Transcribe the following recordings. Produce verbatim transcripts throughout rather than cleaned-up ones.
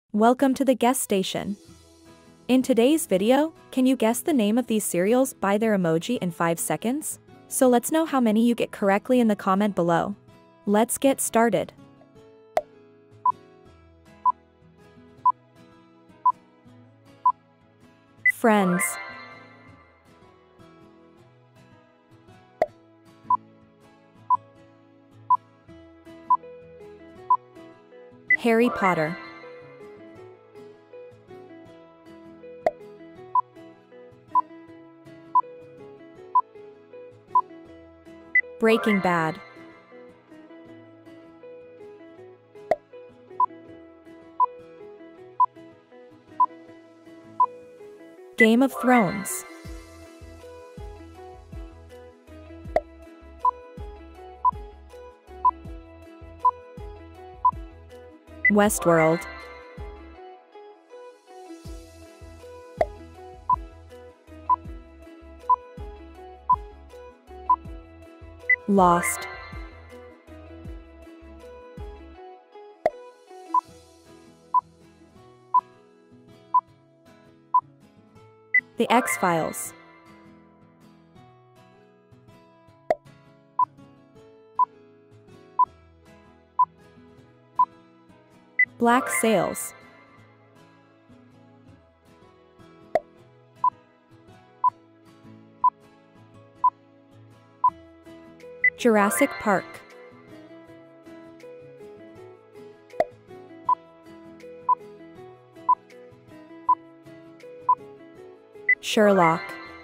Welcome to the guess station. In today's video, can you guess the name of these cereals by their emoji in five seconds? So let's know how many you get correctly in the comment below. Let's get started. Friends. Harry Potter. Breaking Bad. Game of Thrones. Westworld. Lost. The X-Files. Black Sails. Jurassic Park. Sherlock.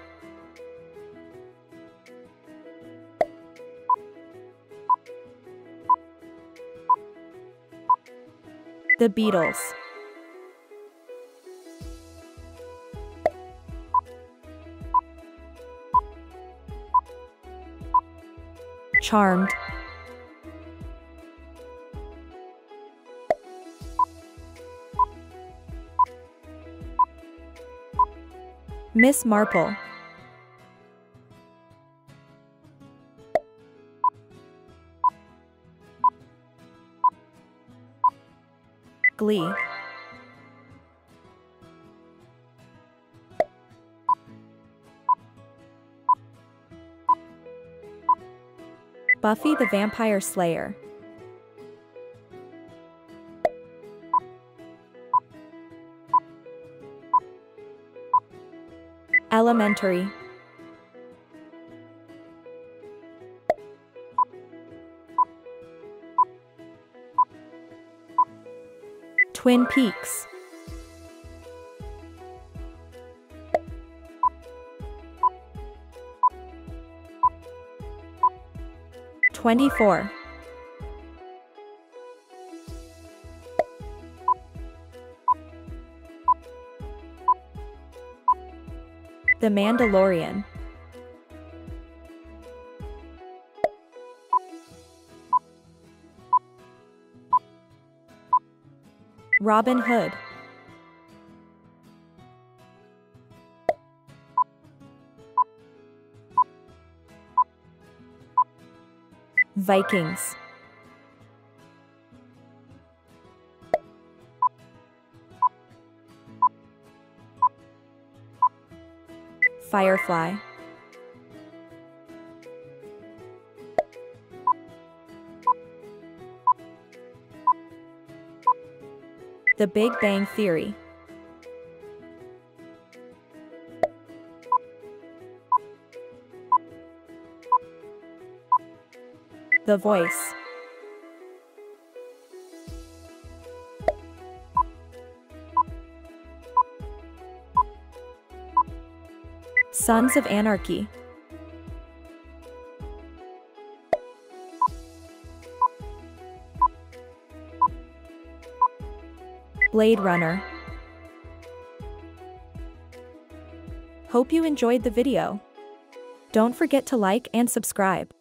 The Beatles. Charmed. Miss Marple. Glee. Buffy the Vampire Slayer. Elementary. Twin Peaks. twenty-four. The Mandalorian. Robin Hood. Vikings. Firefly. The Big Bang Theory. The Voice. Sons of Anarchy. Blade Runner. Hope you enjoyed the video. Don't forget to like and subscribe.